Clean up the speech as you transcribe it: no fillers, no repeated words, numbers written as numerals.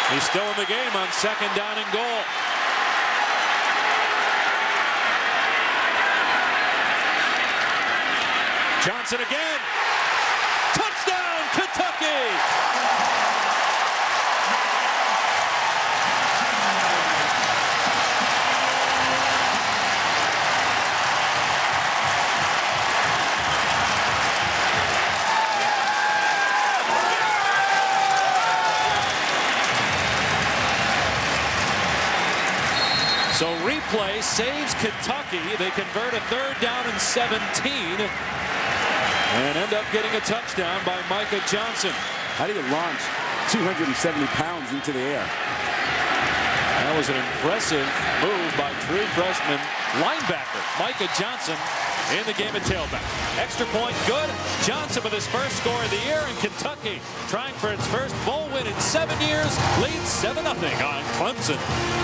He's still in the game on 2nd down and goal. Johnson again. Touchdown, Kentucky! So replay saves Kentucky. They convert a 3rd down and 17 and end up getting a touchdown by Micah Johnson. How do you launch 270 pounds into the air? That was an impressive move by true freshman linebacker Micah Johnson in the game at tailback. Extra point good. Johnson with his first score of the year, and Kentucky trying for its first bowl win in 7 years leads 7-0 on Clemson.